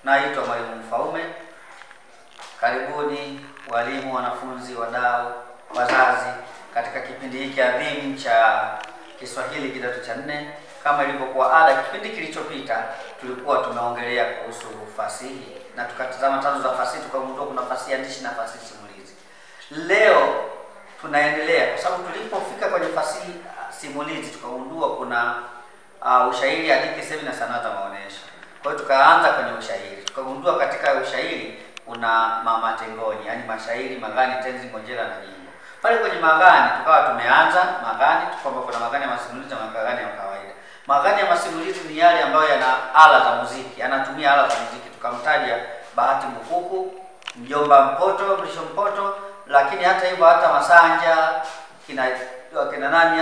Naitwa Mwalimu Mfaume. Karibuni walimu, wanafunzi, wadau, wazazi katika kipindi hiki adhimu cha Kiswahili kidato cha 4. Kama ilivyokuwa ada, kipindi kilichopita tulikuwa tunaongelea kuhusu fasihi na tukatazama tano za fasihi, tukagundua kuna fasihi andishi na fasihi simulizi. Leo tunaendelea kwa sababu tulipofika kwenye fasihi simulizi tukagundua kuna ushairi, hadithi, semi na sanaa za maonesho. Kwa hiyo tukaanza kwenye ushairi. Tukagundua katika ushairi kuna mamatengoni, yani mashairi, magani, tenzi, ngonjera na nyimbo. Pale kwenye magani tukawa tumeanza magani, kwamba kuna magani ya masimulizi na magani ya kawaida. Magani ya masimulizi ni yale ambayo yana ala za muziki, anatumia ala za muziki. Tukamtaja Bahati Bukuku, Mjomba Mpoto, Mrisho Mpoto, lakini hata hivyo hata Masanja, kina nani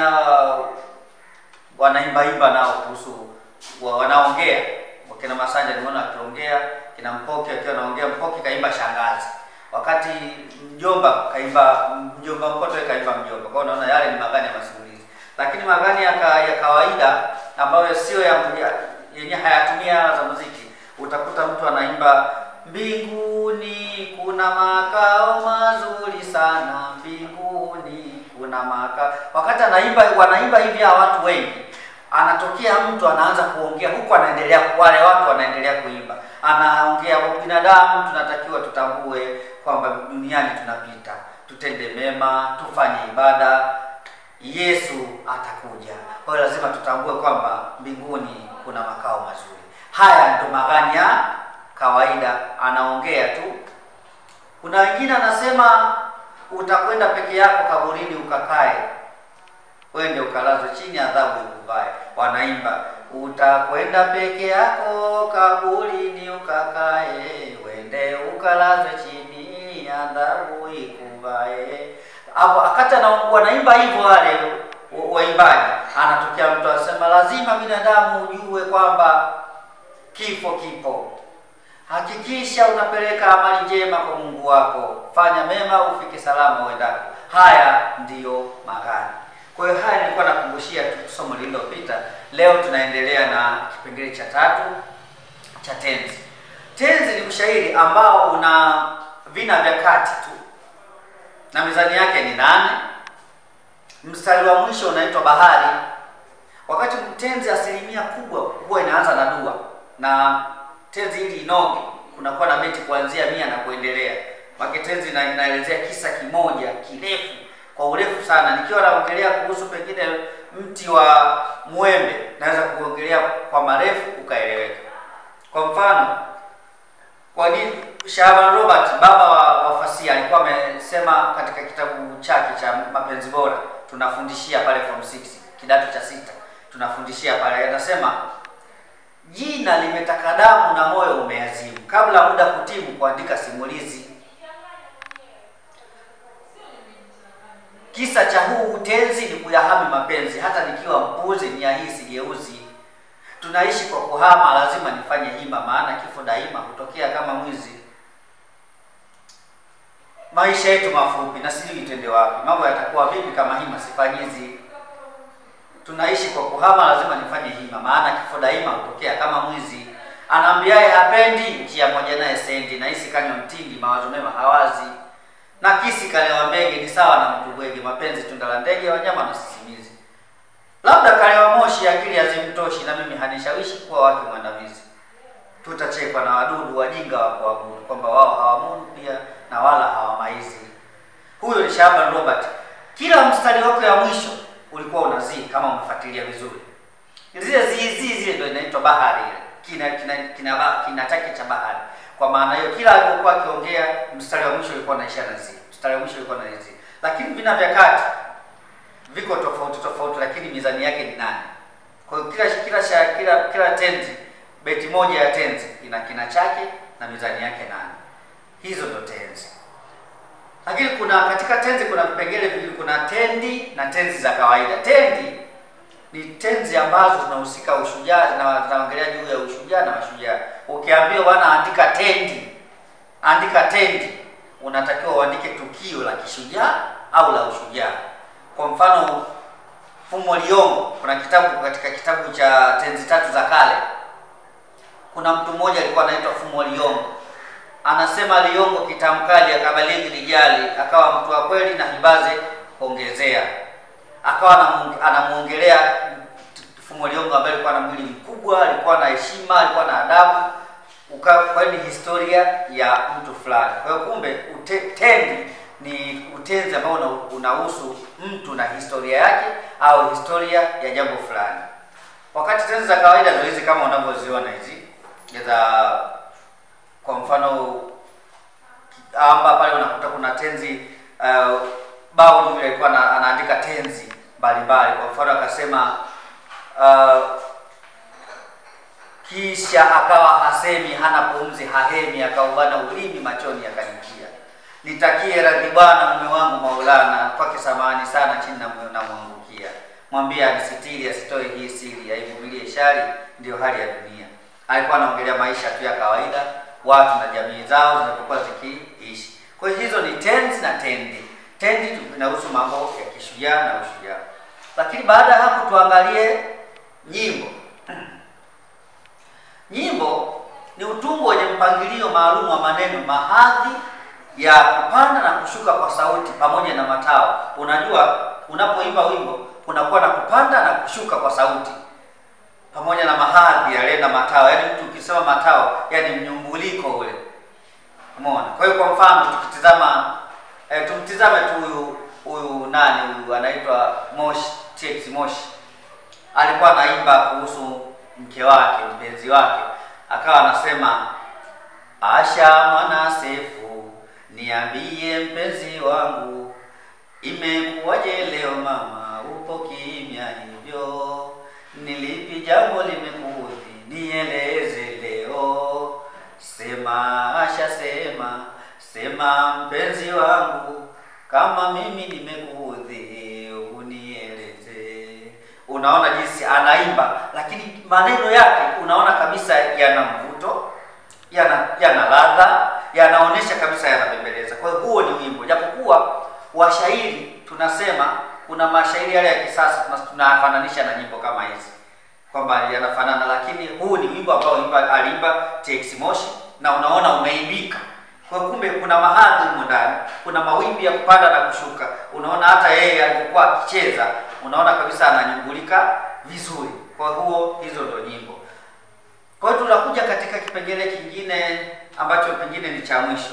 wanaimba nao kuhusu wanaongea. Kina Masanja nimeona akiongea, kina Mpoki akiwa anaongea, Mpoki kaimba shangazi. Wakati Mjomba kaimba Mjomba Mpoto kaimba Mjomba. Kwa hiyo unaona yale ni magani ya masimulizi. Lakini magani ya kawaida ambayo sio yenye hayatumia ala za muziki, utakuta mtu anaimba mbinguni kuna makao mazuri sana, mbinguni kuna makao. Wakati wanaimba hivi watu wengi, anatokea mtu anaanza kuongea huku, anaendelea, wale watu wanaendelea kuimba. Anaongea binadamu tunatakiwa tutambue kwamba duniani tunapita, tutende mema, tufanye ibada, Yesu atakuja. Kwa hiyo lazima tutambue kwamba mbinguni kuna makao mazuri. Haya ndio magani ya kawaida, anaongea tu. Kuna wengine anasema utakwenda peke yako kaburini ukakae, wende ukalazwe chini adhabu ikuvae. Wanaimba utakwenda peke yako kaburini ukakae, wende ukalazwe chini adhabu ikuvae. Hapo akata wanaimba hivyo wale waimbaji, anatokea mtu anasema lazima binadamu ujue kwamba kifo kipo. Hakikisha unapeleka amali njema kwa Mungu wako, fanya mema ufike salama uendako. Haya ndiyo magani. Kwa hiyo haya nilikuwa nakumbushia somo lililopita. Leo tunaendelea na kipengele cha 3 cha tenzi. Tenzi ni ushairi ambao una vina vya kati tu na mizani yake ni 8. Mstari wa mwisho unaitwa bahari. Wakati tenzi asilimia kubwa huwa inaanza na dua, na tenzi ili inoge kunakuwa na beti kuanzia 100 na kuendelea. Maki tenzi inaelezea kisa kimoja kirefu, kwa urefu sana. Nikiwa naongelea kuhusu pengine mti wa mwembe, naweza kuongelea kwa marefu ukaeleweka. Kwa mfano, kwa nini Shaban Robert, baba wa fasihi, alikuwa amesema katika kitabu chake cha Mapenzi Bora, tunafundishia pale form 6 kidato cha 6, tunafundishia pale, anasema jina limetaka damu na moyo umeazimu, kabla muda kutimu kuandika simulizi. Kisa cha huu utenzi ni kuyahami mapenzi, hata nikiwa mpuzi ni ahisi geuzi. Tunaishi kwa kuhama, lazima nifanye hima, maana kifo daima hutokea kama mwizi. Maisha yetu mafupi na sijui itende wapi, mambo yatakuwa vipi kama hima sifanyizi. Tunaishi kwa kuhama, lazima nifanye hima, maana kifo daima hutokea kama mwizi. Anaambiaye hapendi, njia moja naye sendi, na hisi kanywa mtindi, mawazo mema hawazi. Na kisi kalewa mbege ni sawa na mtu bwege, mapenzi tunda la ndege, wanyama na sisimizi. Labda kalewa moshi, akili hazimtoshi, na mimi hanishawishi kuwa wake mwandamizi. Tutachekwa na wadudu wajinga wa kuabudu, kwamba wao hawamudu pia na wala hawamaizi. Huyo ni Shaban Robert. Kila mstari wake wa mwisho ulikuwa unazii, kama umefuatilia vizuri. Zile ndio inaitwa bahari, kina chake cha bahari. Kwa maana hiyo kila alipokuwa akiongea mstari wa mwisho ulikuwa unaisha na zi. Mstari wa mwisho ulikuwa na zi. Lakini vina vya kati viko tofauti, lakini mizani yake ni 8. Kwa hiyo kila tenzi, beti moja ya tenzi ina kina chake na mizani yake 8. Hizo ndo tenzi. Lakini katika tenzi kuna vipengele viwili, kuna tendi na tenzi za kawaida. Tendi ni tenzi ambazo zinahusika ushujaa, zinaongelea juu ya ushujaa na mashujaa. Ukiambiwa bwana andika tendi, unatakiwa uandike tukio la kishujaa au la ushujaa. Kwa mfano, Fumo Liyongo, kuna kitabu katika kitabu cha tenzi 3 za kale, kuna mtu mmoja alikuwa anaitwa Fumo Liyongo. Anasema Liyongo kitamkali akabaliki lijali, akawa mtu wa kweli na hibaze kuongezea. Akawa anamuongelea Fumo Liyongo ambaye alikuwa na mwili mkubwa, alikuwa na heshima, alikuwa na adabu. Kwa ni historia ya mtu fulani. Kwa hiyo kumbe tendi ni utenzi ambao unahusu mtu na historia yake au historia ya jambo fulani. Wakati tenzi za kawaida ndio hizi kama unavyoziona hizi. Kwa mfano pale unakuta kuna tenzi bao yule alikuwa anaandika tenzi mbalimbali. Kwa mfano akasema kisha akawa hasemi, hana pumzi, hahemi, akaubana ulimi, machoni akanikia. Nitakie radhi Bwana mume wangu Maulana, kwake samahani sana, chini na mwangukia. Mwambie anisitiri, asitoe hii siri, aivumilie shari, ndio hali ya dunia. Alikuwa anaongelea maisha tu ya kawaida, watu na jamii zao zinapokuwa zikiishi. Kwa hiyo hizo ni tenzi na tendi. Tendi inahusu mambo ya kishujaa na ushujaa. Lakini baada ya hapo tuangalie nyimbo. Nyimbo ni utungo wenye mpangilio maalum wa maneno, mahadhi ya kupanda na kushuka kwa sauti pamoja na matao. Unajua unapoimba wimbo kunakuwa na kupanda na kushuka kwa sauti pamoja na mahadhi yale na matao. Yaani mtu ukisema matao, yani mnyumbuliko ule. Umeona? Kwa hiyo kwa mfano tukitizama tumtizame tu huyu nani huyu anaitwa Moshi, TX Moshi. Alikuwa anaimba kuhusu mke wake, mpenzi wake. Akawa anasema, Asha mwana Sefu, niambie mpenzi wangu, imekuwaje leo mama upo kimya hivyo? Nilipi jambo limekuudhi, nieleze leo. Sema Asha, sema mpenzi wangu, kama mimi nimekuudhi unieleze. Unaona jinsi anaimba, lakini maneno yake unaona kabisa yana mvuto, yana ladha, yanaonesha kabisa yanabembeleza. Kwa hiyo huo ni wimbo. Japokuwa washairi tunasema kuna mashairi yale ya kisasa tunafananisha na nyimbo kama hizi kwamba yanafanana, lakini huu ni wimbo ambao aliimba TX Moshi na unaona umeimbika. Kwa kumbe kuna mahadhi huko ndani, kuna mawimbi ya kupanda na kushuka. Unaona hata yeye alipokuwa akicheza, unaona kabisa ananyumbulika vizuri. Kwa hizo ndo nyimbo. Kwa hiyo tunakuja katika kipengele kingine ambacho pengine ni cha mwisho.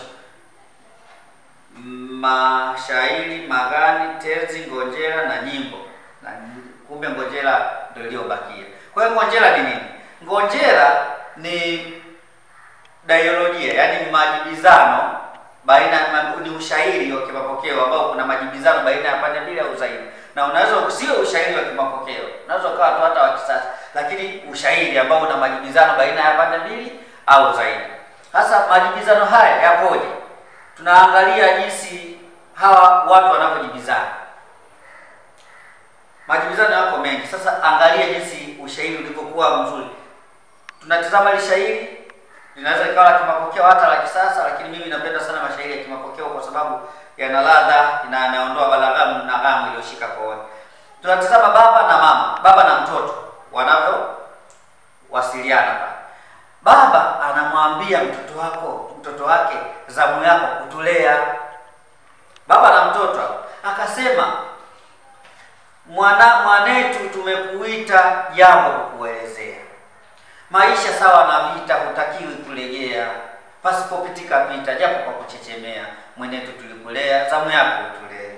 Mashairi, magani, tenzi, ngonjera na nyimbo. Na kumbe ngonjera ndio iliyobakia. Kwa hiyo ngonjera ni nini? Ngonjera ni dialogia, yani majibizano baina, ni ushairi wa kimapokeo ambao kuna majibizano baina ya pande mbili au zaidi. Na unaweza sio ushairi wa kimapokeo, unaweza ukawa tu hata wa kisasa, lakini ushairi ambao una majibizano baina ya pande mbili au zaidi. Sasa majibizano haya yapoje? Tunaangalia jinsi hawa watu wanavyojibizana. Majibizano yako mengi. Sasa angalia jinsi ushairi ulivyokuwa mzuri. Tunatazama ile shairi linaweza ikawa la kimapokeo hata la kisasa, lakini mimi napenda sana mashairi ya kimapokeo kwa sababu yana ladha na yanaondoa balagha na ghamu iliyoshika kooni. Tunatazama baba na mama, baba na mtoto wanavyo wasiliana. Baba anamwambia mtoto wake, zamu yako kutulea. Baba na mtoto akasema, mwanetu tumekuita jambo kukuelezea. Maisha sawa na vita, hutakiwi kurejea. Pasipopitika pita, japo kwa kuchechemea. Mwenetu tulikulea, zamu yako utulee.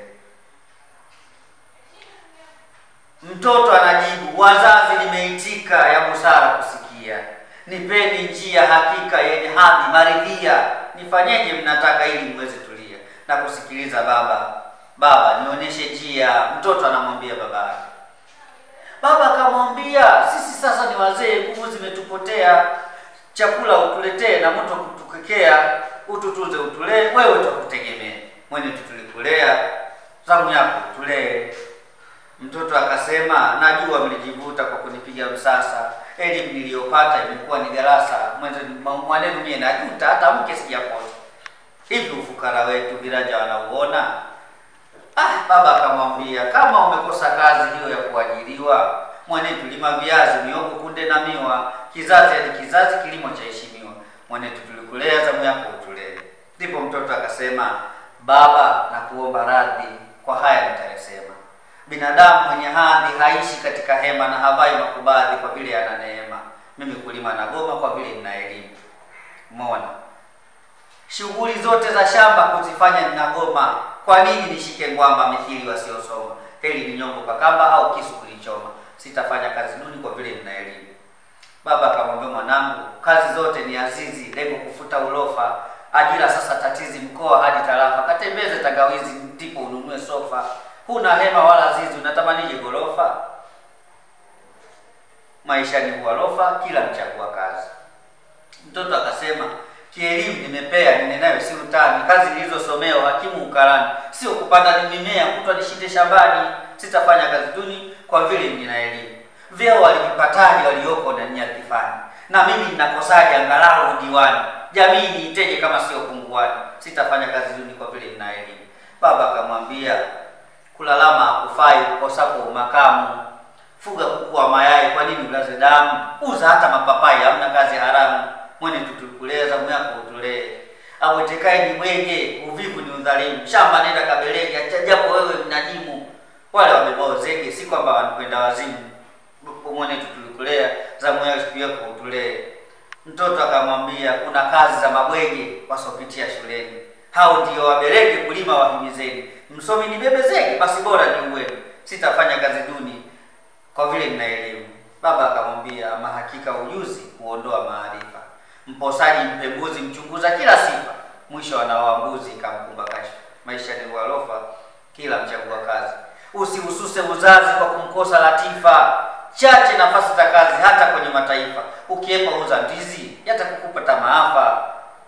Mtoto anajibu, wazazi nimeitika, ya busara kusikia. Nipeni njia hakika yenye hadhi maridhia. Nifanyeje mnataka ili mweze tulia na kusikiliza baba nionyeshe njia. Mtoto anamwambia baba. Baba akamwambia, sisi sasa ni wazee, nguvu zimetupotea. Chakula utuletee na moto kutukekea. Ututunze utulee, wewe tukutegemea. Mwenetu tulikulea, zamu yako tulee. Mtoto akasema, najua mlijivuta kwa kunipiga msasa. Elimu niliyopata imekuwa ni darasa. Mwanenu mie najuta, hata mke sijapata. Hivi ufukara wetu viraja wanauona? Baba akamwambia, kama umekosa kazi hiyo ya kuajiriwa, Mwanetu lima viazi, mihogo, kunde na miwa, kizazi hadi kizazi kilimo cha heshimiwa. Mwanetu tulikulea, zamu yako utulee. Ndipo mtoto akasema, baba na kuomba radhi kwa haya nitayasema. Binadamu mwenye hadhi haishi katika hema na havai makubadhi kwa vile ana neema. Mimi kulima na goma kwa vile nina elimu. Umeona? Shughuli zote za shamba kuzifanya ninagoma. Kwa nini nishike ngwamba mithili wasiosoma? Heli ni nyongo kwa kamba au kisu kulichoma. Sitafanya kazi duni kwa vile nina elimu. Baba akamwambia, mwanangu, kazi zote ni azizi, lengo kufuta ulofa. Ajira sasa tatizi, mkoa hadi tarafa. Katembeze tangawizi ndipo ununue sofa. Huna hema wala zizi, unatamanije gorofa? Maisha ni hualofa, kila mchagua kazi. Mtoto akasema, kielimu nimepea, ninenayo si utani. Kazi nilizosomea hakimu ukarani. Sio kupanda ni mimea, kutwa nishinde shambani. Sitafanya kazi duni kwa vile nina elimu. Vyeo walivipataje walioko na nyadhifani? Na mimi ninakosaje angalau diwani? Jamii niiteje kama sio punguani? Sitafanya kazi duni kwa vile nina elimu. Baba akamwambia, kulalama hakufai ukosapo makamu. Fuga kuku wa mayai, kwa nini ulaze damu? Uza hata mapapai, hamna kazi haramu. Mwene tutukuleza, zamu yako utulee. Abwetekae ni mwenge, uvivu ni udhalimu. Shamba nenda kabelege, achajapo wewe mnajimu. Wale wamebao zege, si kwamba wanakwenda wazimu. Mwene tutukulea, zamu yako utulee. Mtoto akamwambia, kuna kazi za mabwege wasopitia shuleni. Hao ndio wabelege kulima wahimizeni. Msomi ni bebe zege, basi bora ni uweni. Sitafanya kazi duni kwa vile nina elimu. Baba akamwambia, ama hakika ujuzi huondoa maarifa. Mposaji mpembuzi mchunguza kila sifa. Mwisho anawaambuzi ikamkumba kashfa. Maisha ni ualofa, kila mchagua kazi. Usihususe uzazi kwa kumkosa latifa. Chache nafasi za kazi hata kwenye mataifa. Ukiepa uza ndizi yatakukupata maafa.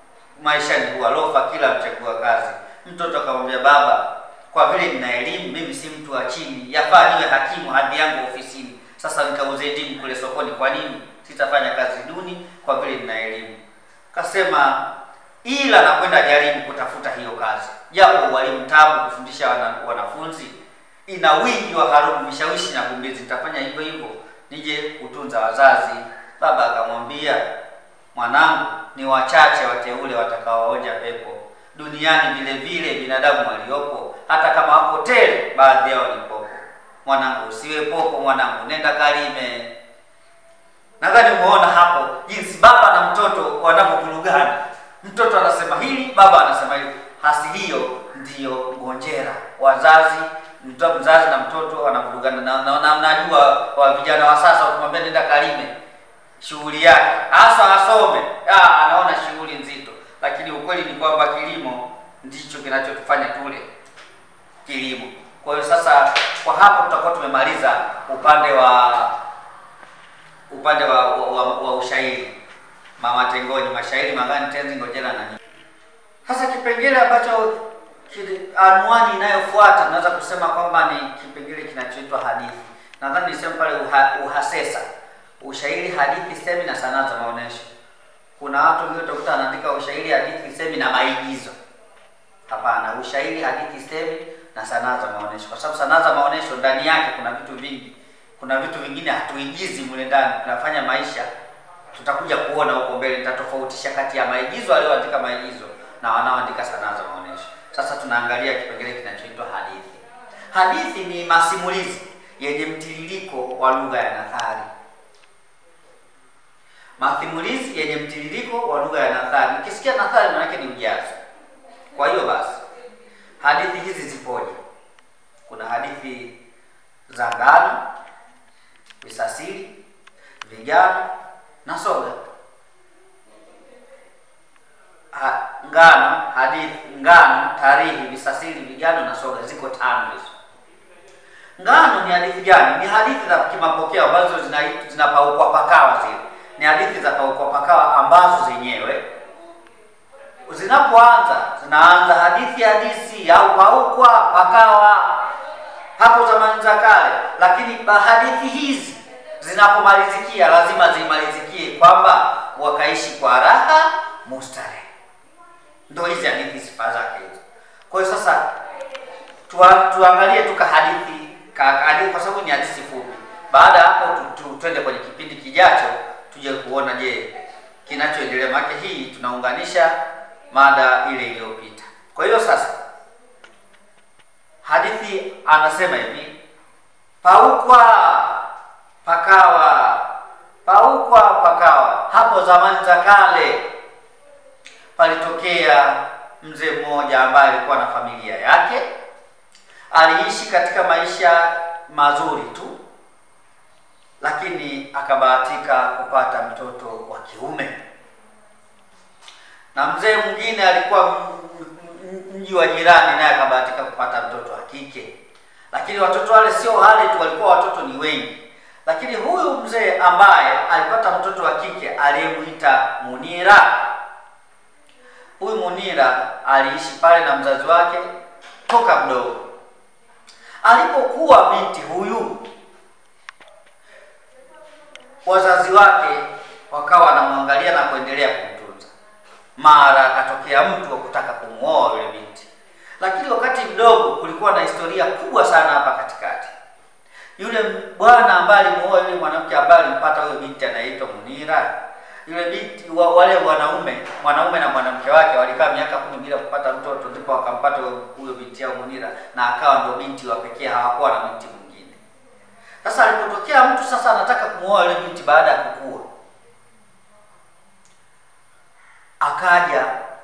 Maisha ni ualofa, kila mchagua kazi. Mtoto akamwambia, baba, kwa vile nina elimu mimi si mtu wa chini. Yafaa niwe hakimu hadhi yangu ofisini. Sasa nikauze ndimu kule sokoni, kwa nini? Sitafanya kazi duni kwa vile nina elimu. Kasema, ila nakwenda jaribu kutafuta hiyo kazi. Japo walimu tabu kufundisha wanafunzi. Ina wingi wa harumu, vishawishi na gumbezi. Nitafanya hivyo hivyo nije kutunza wazazi. Baba akamwambia, mwanangu, ni wachache wateule watakaoonja pepo. Duniani vile vile binadamu waliopo, hata kama wako tele, baadhi yao ni popo. Mwanangu, usiwe popo mwanangu, nenda kalime. Nadhani umeona hapo jinsi baba na mtoto wanapovurugana. Mtoto anasema hili, baba anasema hili. Hasi hiyo ndiyo ngonjera. Wazazi, mzazi na mtoto wanavurugana. Na mnajua wa vijana wa sasa ukimwambia nenda kalime, shughuli yake hasa asome, anaona shughuli nzito. Lakini ukweli ni kwamba kilimo ndicho kinachotufanya tule kilimo. Kwa hiyo sasa kwa hapo tutakuwa tumemaliza upande wa ushairi. Mama Tengoni, mashairi magani, tenzi, ngojera na nyimbo. Hasa kipengele ambacho anwani inayofuata tunaweza kusema kwamba ni kipengele kinachoitwa hadithi. Nadhani niseme pale uhasesa. Ushairi, hadithi, semi na sanaa za maonesho. Kuna watu wengine utakuta anaandika ushairi, hadithi, semi na maigizo. Hapana, ushairi, hadithi, semi na sanaa za maonesho. Kwa sababu sanaa za maonesho ndani yake kuna vitu vingi. Kuna vitu vingine hatuigizi mule ndani, tunafanya maisha. Tutakuja kuona huko mbele, nitatofautisha kati ya maigizo walioandika maigizo na wanaoandika sanaa za maonesho. Sasa tunaangalia kipengele kinachoitwa hadithi. Hadithi ni masimulizi yenye mtiririko wa lugha ya nathari. Masimulizi yenye mtiririko wa lugha ya nathari. Ukisikia nathari maana yake ni ujazo. Kwa hiyo basi, hadithi hizi zipoje? Kuna hadithi za ngano, visasili, vijana na soga. Ngano, hadithi, ngano, tarihi, visasili, vijana na soga ziko 5 hizo. Ngano ni hadithi gani? Ni hadithi za kimapokeo ambazo zinapaukwa pakawa zile. Ni hadithi za paukwa pakawa ambazo zenyewe zinapoanza zinaanza hadithi au paukwa pakawa hapo zamani za kale, lakini hadithi hizi zinapomalizikia lazima zimalizikie kwamba wakaishi kwa raha mustarehe. Ndio hizi hadithi sifa zake hizo. Kwa hiyo sasa tuangalie hadithi kwa sababu ni hadithi fupi. Baada hapo twende kwenye kipindi kijacho tuje kuona je kinachoendelea, maana hii tunaunganisha mada ile iliyopita. Kwa hiyo sasa hadithi anasema hivi, paukwa pakawa, paukwa pakawa. Hapo zamani za kale palitokea mzee mmoja ambaye alikuwa na familia yake, aliishi katika maisha mazuri tu, lakini akabahatika kupata mtoto wa kiume. Na mzee mwingine alikuwa mji wa jirani, naye akabahatika kupata mtoto wa kike. Lakini watoto wale sio wale tu, walikuwa watoto ni wengi. Lakini huyu mzee ambaye alipata mtoto wa kike aliyemuita Munira, huyu Munira aliishi pale na mzazi wake toka mdogo. Alipokuwa binti huyu, wazazi wake wakawa wanamwangalia na kuendelea kumtunza. Mara akatokea mtu wa kutaka kumuoa yule binti. Lakini wakati mdogo kulikuwa na historia kubwa sana hapa katikati. Yule bwana ambaye alimuoa yule mwanamke ambaye alimpata huyo binti anaitwa Munira, yule binti wale mwanaume na mwanamke wake walikaa miaka 10 bila kupata mtoto, ndipo wakampata huyo binti yao Munira, na akawa ndio binti wa pekee, hawakuwa na binti mwingine. Sasa alipotokea mtu sasa anataka kumuoa yule binti baada ya kukua, akaja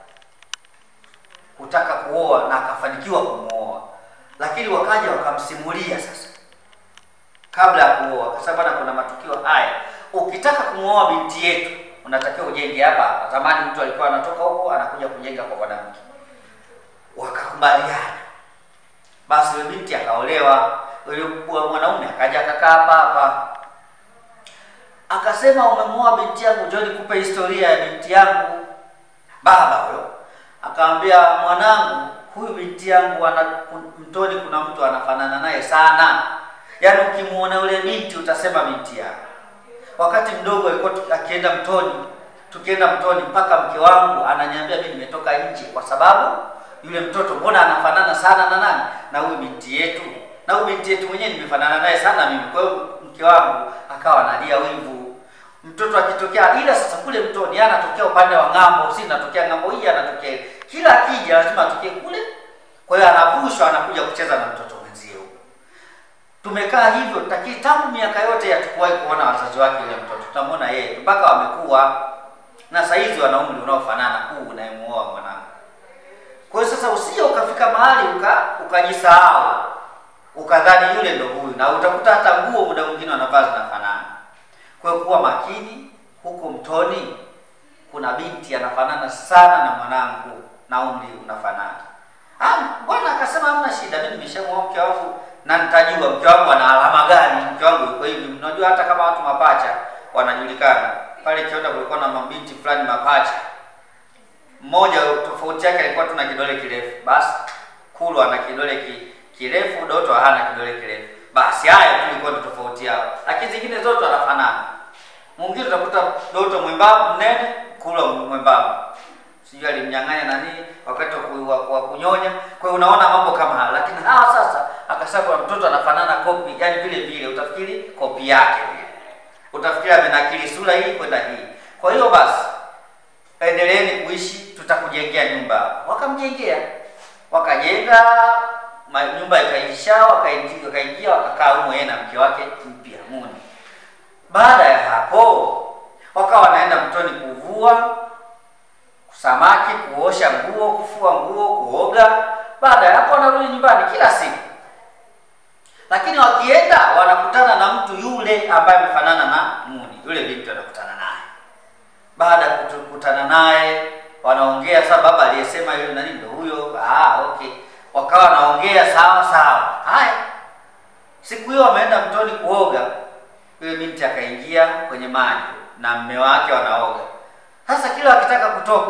kutaka kuoa na akafanikiwa kumuoa. Lakini wakaja wakamsimulia sasa kabla ya kuoa, kwa sababu kuna matukio haya, ukitaka kumuoa binti yetu unatakiwa ujenge hapa. Zamani mtu alikuwa anatoka huko anakuja kujenga kwa mwanamke. Wakakubaliana. Basi yule binti akaolewa, yule mwanaume akaja akakaa hapa. Akasema, umemuoa binti yangu, njoo nikupe historia ya binti yangu. Baba huyo akamwambia, mwanangu, huyu binti yangu mtoni kuna mtu anafanana naye sana. Yaani ukimuona yule binti utasema binti yako. Wakati mdogo alikuwa akienda mtoni, tukienda mtoni mpaka mke wangu ananiambia mimi nimetoka nje, kwa sababu yule mtoto mbona anafanana sana na nani? Na huyu binti yetu. Na huyu binti yetu mwenyewe nimefanana naye sana mimi. Kwa hiyo mke wangu akawa analia wivu. Mtoto akitokea, ila sasa kule mtoni anatokea upande wa ngambo, si natokea ngambo hii, anatokea kila akija lazima atokee kule. Kwa hiyo anavushwa, anakuja kucheza na mtoto mwenzie. Tumekaa hivyo tangu miaka yote hatukuwahi kuona wazazi wake yule mtoto. Tutamwona yeye mpaka wamekuwa na saizi wana umri unaofanana huu unayemuoa mwanangu. Kwa hiyo sasa usije ukafika mahali ukajisahau, ukadhani yule ndio huyu, na utakuta hata nguo muda mwingine wanavaa zinafanana. Kwa hiyo kuwa makini, huko mtoni kuna binti anafanana sana na mwanangu na umri unafanana. Bwana akasema hamna shida, mimi nimeshamuoa mke wangu na nitajua mke wangu ana alama gani, mke wangu yuko hivi. Unajua hata kama watu mapacha wanajulikana. Pale Kionda kulikuwa na mabinti fulani mapacha. Mmoja tofauti yake alikuwa tuna kidole kirefu. Basi Kulu ana kidole kirefu, Doto hana kidole kirefu. Basi haya tu ilikuwa tofauti yao. Lakini zingine zote wanafanana. Mwingine utakuta Doto mwembamba mnene, Kulu mwembamba. Sijui alimnyang'anya nani wakati wa kunyonya. Kwa hiyo unaona mambo kama haya. Lakini sasa akasema kwa mtoto anafanana kopi, yani vile vile utafikiri kopi yake vile. Utafikiri amenakili sura hii kwenda hii. Kwa hiyo basi endeleeni kuishi, tutakujengea nyumba. Wakamjengea. Wakajenga, nyumba ikaisha, wakaingia wakakaa humo yeye na mke wake mpya Muni. Baada ya hapo wakawa wanaenda mtoni kuvua samaki, kuosha nguo, kufua nguo, kuoga. Baada ya hapo wanarudi nyumbani kila siku. Lakini wakienda wanakutana na mtu yule ambaye amefanana na Muni. Yule binti anakutana naye. Baada ya kukutana naye wanaongea, sasa baba aliyesema yule nani ndio huyo. Okay. Wakawa wanaongea sawa. Haya. Siku hiyo wameenda mtoni kuoga. Yule binti akaingia kwenye maji na mume wake wanaoga. Sasa kila akitaka kutoka,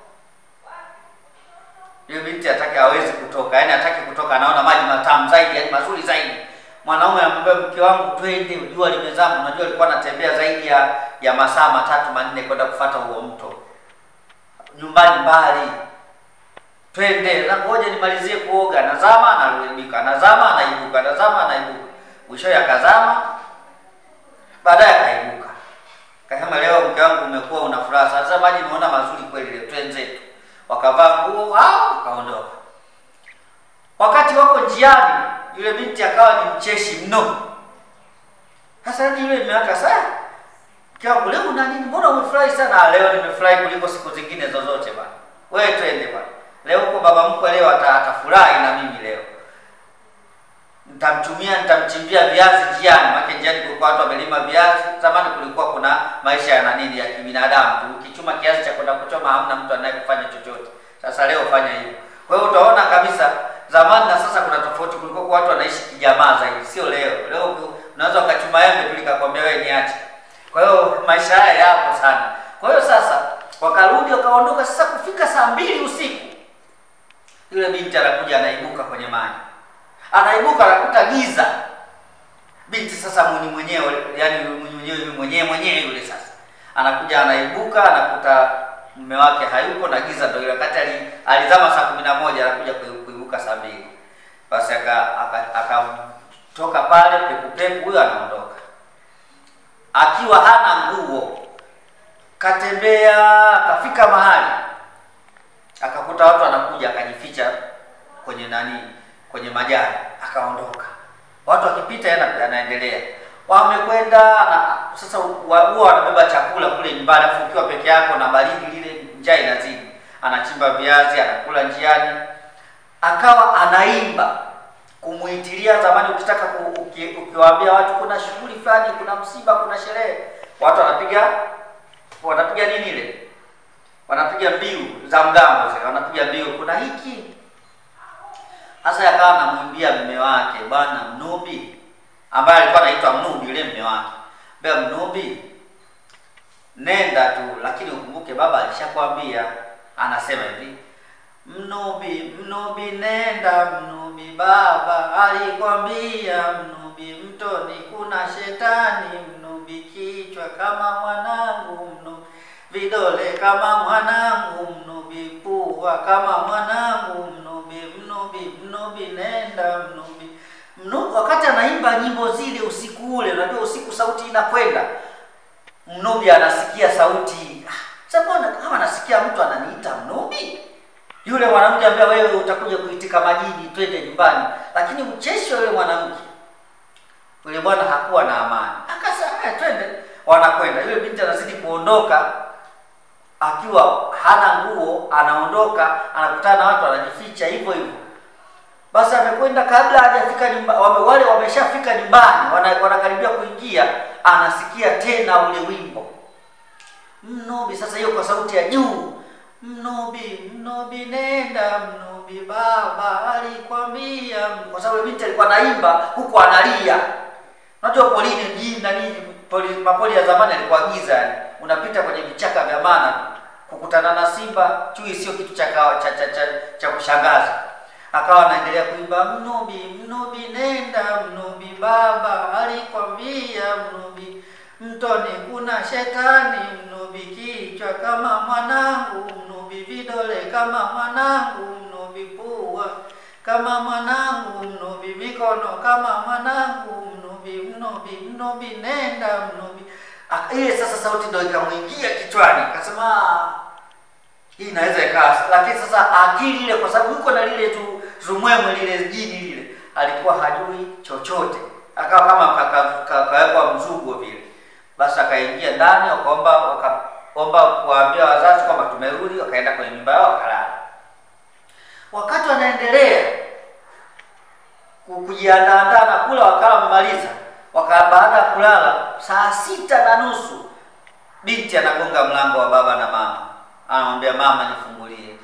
yule binti hawezi kutoka. Yaani hataki kutoka, anaona maji matamu zaidi, yani mazuri zaidi. Mwanaume anamwambia mke wangu twende, jua limezama. Unajua alikuwa anatembea zaidi ya masaa 3-4 kwenda kufuata huo mto. Nyumbani mbali. Twende, na ngoja nimalizie kuoga. Nazama anarudika, nazama anaibuka, nazama anaibuka. Mwisho akazama, Baadaye akaibuka. Kasema leo mke wangu umekuwa una furaha. Sasa maji nimeona mazuri kweli leo, twenzetu. Wakavaa nguo wao kaondoka. Wakati wako njiani yule binti akawa ni mcheshi mno. Sasa ni yule mmeaka sasa. Mke wangu leo una nini? Mbona umefurahi sana? Leo nimefurahi kuliko siku zingine zozote bwana. Wewe twende bwana. Leo huko baba mkwe leo atafurahi na mimi leo. Nitamchimbia viazi njiani. Maana njiani kulikuwa watu wamelima viazi. Zamani kulikuwa kuna maisha ya nini ya kibinadamu tu. Ukichuma kiazi cha kwenda kuchoma hamna mtu anayekufanya chochote. Sasa leo fanya hivyo. Kwa hiyo utaona kabisa zamani na sasa kuna tofauti. Kulikuwa watu wanaishi kijamaa zaidi, sio leo. Leo unaweza ukachuma embe tu likakwambia wewe niache. Kwa hiyo maisha haya yapo sana. Kwa hiyo sasa wakarudi wakaondoka. Sasa kufika saa 2 usiku yule binti anakuja anaibuka kwenye maji. Anaibuka anakuta giza. Binti sasa mwenyewe, yani mwenyewe yule sasa. Anakuja anaibuka anakuta mume wake hayupo na giza ndio ile wakati alizama saa 11 anakuja kuibuka saa 2. Basi akatoka pale peku huyo anaondoka. Akiwa hana nguo. Katembea akafika mahali. Akakuta watu wanakuja akajificha kwenye kwenye majani akaondoka. Watu wakipita yanaendelea. Wamekwenda sasa huwa wanabeba chakula kule nyumbani afu ukiwa peke yako na baridi lile njaa inazidi. Anachimba viazi anakula njiani. Akawa anaimba kumuitilia. Zamani ukitaka ukiwaambia watu kuna shughuli fulani, kuna msiba, kuna sherehe, watu wanapiga nini ile? Wanapiga mbiu za mgambo zile, wanapiga mbiu kuna hiki. Sasa yakawa anamwimbia mume wake, bwana Mnubi, ambaye alikuwa anaitwa Mnubi yule mume wake. Bwana Mnubi, nenda tu, lakini ukumbuke baba alishakwambia. Anasema hivi, Mnubi nenda, Mnubi baba alikwambia, Mnubi mtoni kuna shetani, Mnubi kichwa kama mwanangu, Mnubi vidole kama mwanangu, Mnubi pua kama mwanangu, Mnubi nenda, Mnubi. Wakati anaimba nyimbo zile usiku ule, unajua usiku sauti inakwenda. Mnubi anasikia sauti. Sasa mbona kama anasikia mtu ananiita Mnubi? Yule mwanamke ambaye wewe utakuja kuitika majini twende nyumbani. Lakini ucheshi yule mwanamke. Yule bwana hakuwa na amani. Akasema twende. Wanakwenda. Yule binti anazidi kuondoka akiwa hana nguo, anaondoka, anakutana na watu wanajificha hivyo hivyo. Basi amekwenda kabla hajafika nyumbani, wale wameshafika nyumbani, wanakaribia kuingia, anasikia tena ule wimbo. Mnubi sasa hiyo kwa sauti ya juu. Mnubi nenda, Mnubi baba alikwambia. Kwa sababu binti alikuwa anaimba huko analia. Unajua polini mjini na nini, mapoli ya zamani alikuwa giza yani. Unapita kwenye vichaka vya maana kukutana na simba, chui sio kitu cha kushangaza. Akawa anaendelea kuimba Mnubi nenda, Mnubi baba alikwambia, Mnubi mtoni kuna shetani, Mnubi kichwa kama mwanangu, Mnubi vidole kama mwanangu, Mnubi pua kama mwanangu, Mnubi mikono kama mwanangu, Mnubi nenda, Mnubi. Ile sasa sauti ndio ikamuingia kichwani. Akasema hii inaweza ikawa, lakini sasa akili ile kwa sababu yuko na lile tu zumwemwe lile jini lile, alikuwa hajui chochote. Akawa kama kawekwa mzugo vile. Basi akaingia ndani wakaomba kuambia wazazi kwamba tumerudi, wakaenda kwenye nyumba yao wakalala. Wakati wanaendelea kujiandaa na kula, wakala wamemaliza. Baada ya kulala saa 6:30 binti anagonga mlango wa baba na mama. Anamwambia mama, nifungulie.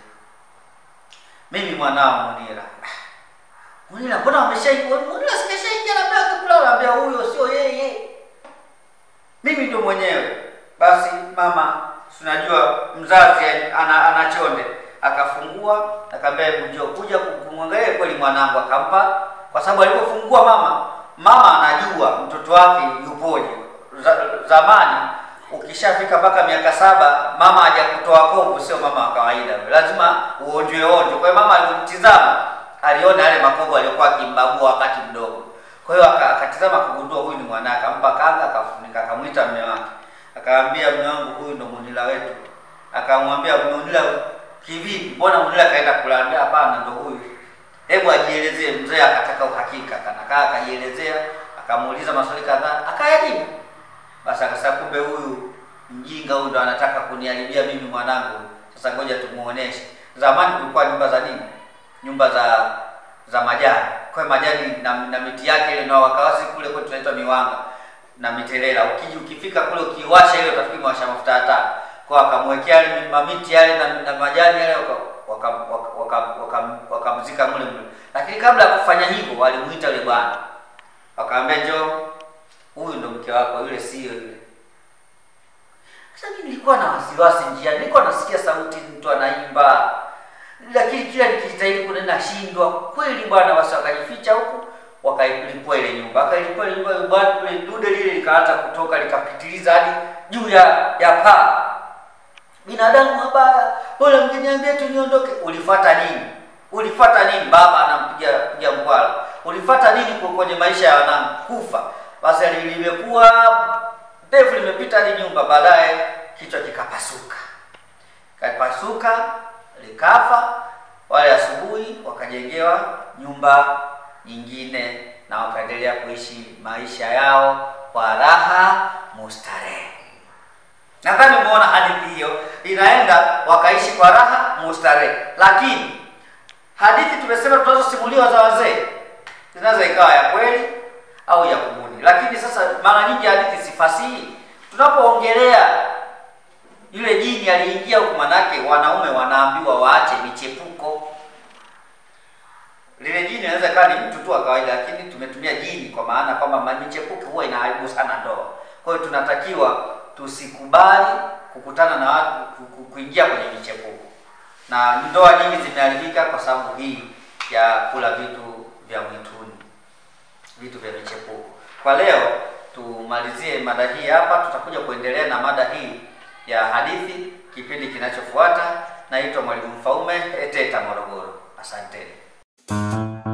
Mimi mwanao Munira. Munira mbona umeshaingia? Munira sikeshaingia na baba kulala. Anambia huyo sio yeye. Mimi ndio mwenyewe. Basi mama, unajua mzazi ana chonde. Akafungua, akamwambia njoo kuja kumwangalia kweli mwanangu. Akampa kwa sababu alipofungua mama anajua mtoto wake yupoje. Zamani ukishafika mpaka miaka 7 mama hajakutoa kovu sio mama wa kawaida. Lazima uonjwe. Kwa hiyo mama alimtizama, aliona yale makovu aliyokuwa akimbagua wakati mdogo. Kwa hiyo akatazama kugundua huyu ni mwanake, akampa kanga, akafunika, akamwita mume wake. Akamwambia, mume wangu, huyu ndo Munila wetu. Akamwambia, Munila kivipi? Mbona Munila kaenda kulala? Hapana, ndo huyu. Hebu ajielezee. Mzee akataka uhakika, kanakaa akajielezea, akamuuliza maswali kadhaa, akayajibu. Basi akasema, kumbe huyu mjinga huyu ndo anataka kuniharibia mimi mwanangu. Sasa ngoja tumuoneshe. Zamani kulikuwa nyumba za nini? Nyumba za majani. Kwa majani na miti yake ile, na wakawazi kule kwetu tunaitwa miwanga na mitelela. Ukifika kule ukiwasha ile utafikiri mwasha mafuta hata. Kwa akamwekea ile mamiti yale na majani yale, wakamzika mule. Lakini kabla ya kufanya hivyo walimuita yule bwana. Akamwambia, njoo, huyu ndo mke wako, yule sio yule. Sasa mimi nilikuwa na wasiwasi njiani, nilikuwa nasikia sauti mtu anaimba, lakini kila nikijitahidi kunena shindwa. Kweli bwana, basi wakajificha huko, wakailipua ile nyumba. Akailipua ile nyumba, bwana, ile dude lile likaanza kutoka, likapitiliza hadi juu ya paa. Binadamu mabaya, bora mngeniambia tu niondoke. Ulifuata nini? Ulifuata nini? Baba anampiga mkwala. Ulifuata nini kwenye maisha ya wanangu? Kufa. Basi limekuwa ndefu, limepita hadi nyumba, baadaye kichwa kikapasuka. Kapasuka, likafa. Wale asubuhi wakajengewa nyumba nyingine na wakaendelea kuishi maisha yao kwa raha mustarehe. Nadhani umeona hadithi hiyo inaenda, wakaishi kwa raha mustarehe. Lakini hadithi tumesema tunazosimuliwa za wazee zinaweza ikawa ya kweli au ya kubuni. Lakini sasa mara nyingi hadithi si fasihi. Tunapoongelea yule jini aliingia huko, manake wanaume wanaambiwa waache michepuko. Lile jini inaweza kuwa ni mtu tu wa kawaida, lakini tumetumia jini kwa maana kwamba michepuko huwa inaharibu sana ndoa. Kwa hiyo tunatakiwa tusikubali kukutana na watu kuingia kwenye michepuko. Na ndoa nyingi zimeharibika kwa sababu hii ya kula vitu vya mwituni, vitu vya michepuko. Kwa leo tumalizie mada hii hapa, tutakuja kuendelea na mada hii ya hadithi kipindi kinachofuata. Naitwa Mwalimu Mfaume, Eteta, Morogoro. Asanteni.